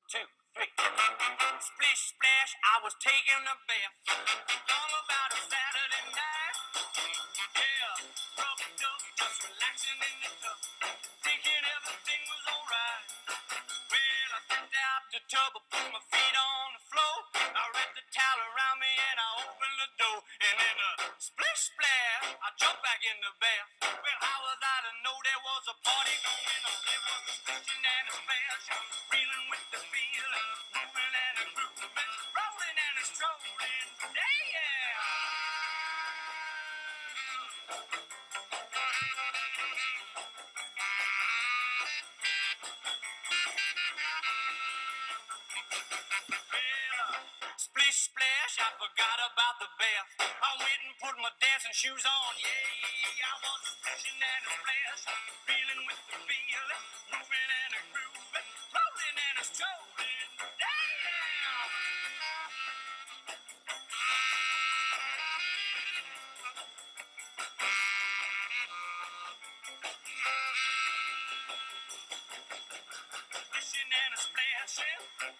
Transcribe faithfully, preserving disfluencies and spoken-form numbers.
two, three. Splish splash, I was taking a bath. Long about a Saturday night. Yeah, rubbed up, just relaxing in the tub, thinking everything was alright. Well, I stepped out the tub, I put my feet on the floor. I wrapped the towel around me and I opened the door. And then a splish splash, I jumped back in the bath. Well, how was I to know there was a party going on? There was a splishing and a splash, reeling with the feeling, moving and a grooving, rolling and a strolling. Yeah! Well, splish splash, I forgot about the bath. I went and put my dancing shoes on. Yeah, I was splishing and a splash, reeling with the feeling, moving and a grooving, rolling and a strolling. Damn! Splishing and a splashing.